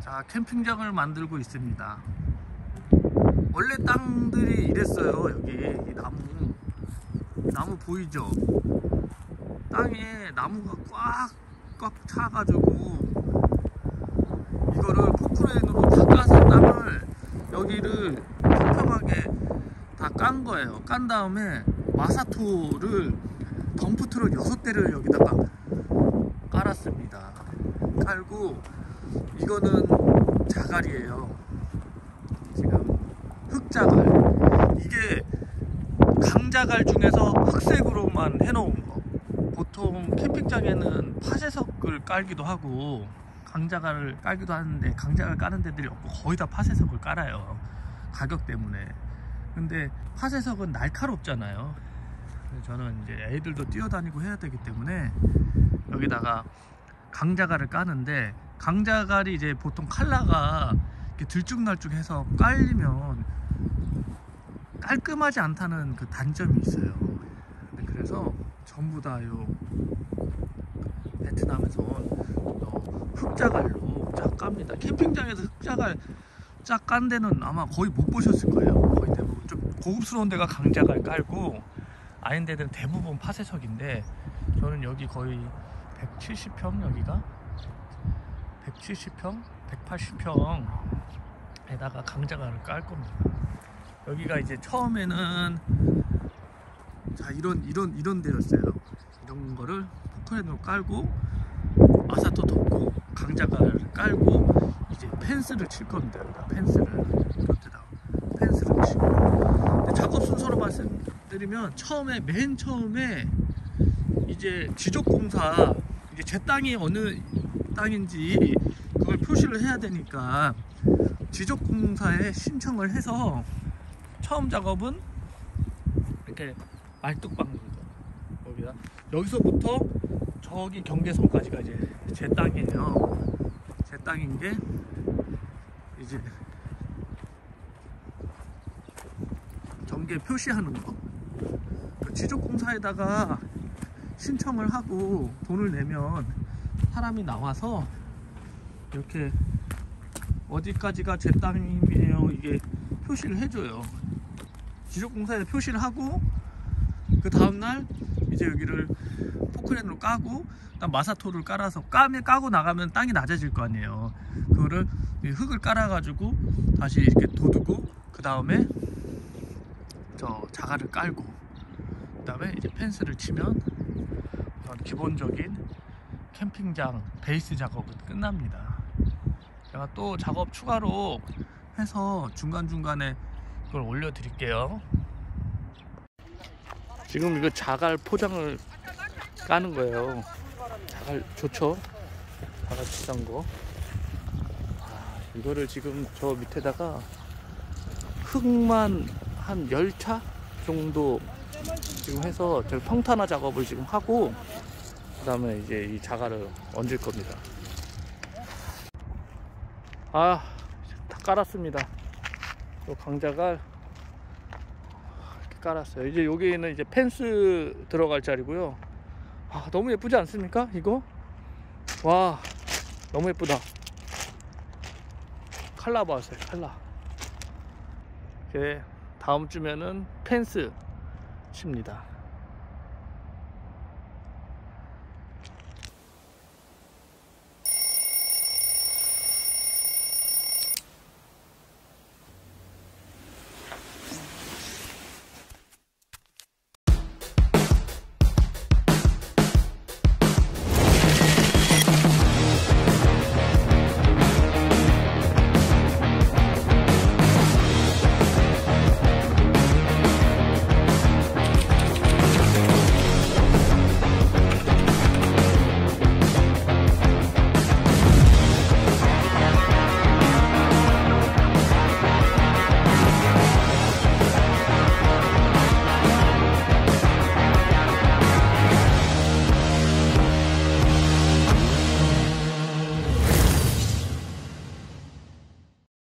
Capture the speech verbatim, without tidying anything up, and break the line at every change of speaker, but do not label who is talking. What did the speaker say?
자, 캠핑장을 만들고 있습니다. 원래 땅들이 이랬어요. 여기 이 나무 나무 보이죠? 땅에 나무가 꽉 꽉 차가지고 이거를 포크레인으로 다 까서 땅을 여기를 평평하게 다 깐 거예요. 깐 다음에 마사토를 덤프트럭 여섯 대를 여기다가 깔았습니다. 깔고 이거는 자갈이에요. 지금 흑자갈. 이게 강자갈 중에서 흑색으로만 해놓은 거. 보통 캠핑장에는 파쇄석을 깔기도 하고 강자갈을 깔기도 하는데 강자갈 까는 데들이 없고 거의 다 파쇄석을 깔아요. 가격 때문에. 근데 파쇄석은 날카롭잖아요. 저는 이제 애들도 뛰어다니고 해야 되기 때문에 여기다가 강자갈을 까는데, 강자갈이 이제 보통 칼라가 이렇게 들쭉날쭉해서 깔리면 깔끔하지 않다는 그 단점이 있어요. 그래서 전부 다 요 베트남에서 어, 흑자갈로 쫙 깝니다. 캠핑장에서 흑자갈 쫙 깐 데는 아마 거의 못 보셨을 거예요. 거의 대부분 좀 고급스러운 데가 강자갈 깔고 아닌 데들은 대부분 파쇄석인데, 저는 여기 거의 백칠십 평, 여기가 백칠십 평, 백팔십 평에다가 강자갈을 깔 겁니다. 여기가 이제 처음에는 자 이런 이런 이런 데였어요. 이런 거를 포크레인으로 깔고 마사토 덮고 강자갈을 깔고 이제 펜스를 칠 겁니다. 펜스를 이렇게다가 펜스를 치고. 근데 작업 순서로 말씀드리면, 처음에 맨 처음에 이제 지적공사, 이제 제 땅이 어느 땅인지 그걸 표시를 해야 되니까 지적공사에 신청을 해서 처음 작업은 이렇게 말뚝 박는 거죠. 여기다 여기서부터 저기 경계선까지가 이제 제 땅이에요. 제 땅인 게 이제 경계 표시하는 거. 지적공사에다가 신청을 하고 돈을 내면 사람이 나와서 이렇게 어디까지가 제 땅이에요 이게 표시를 해줘요. 지적공사에 표시를 하고 그 다음날 이제 여기를 포크레인으로 까고, 그다음 마사토를 깔아서 까면 까고 나가면 땅이 낮아질 거 아니에요. 그거를 흙을 깔아 가지고 다시 이렇게 돋우고, 그 다음에 저 자갈을 깔고, 그 다음에 이제 펜스를 치면 기본적인 캠핑장 베이스 작업은 끝납니다. 제가 또 작업 추가로 해서 중간중간에 그걸 올려 드릴게요. 지금 이거 자갈 포장을 까는 거예요. 자갈 좋죠? 자갈 비싼 거. 아, 이거를 지금 저 밑에다가 흙만 한 열 차 정도 지금 해서 저 평탄화 작업을 지금 하고, 그 다음에 이제 이 자갈을 얹을 겁니다. 아, 다 깔았습니다. 요 강자갈 이렇게 깔았어요. 이제 여기는 이제 펜스 들어갈 자리고요. 아, 너무 예쁘지 않습니까? 이거? 와, 너무 예쁘다. 칼라 봤어요, 칼라. 이제 다음 주면은 펜스 칩니다.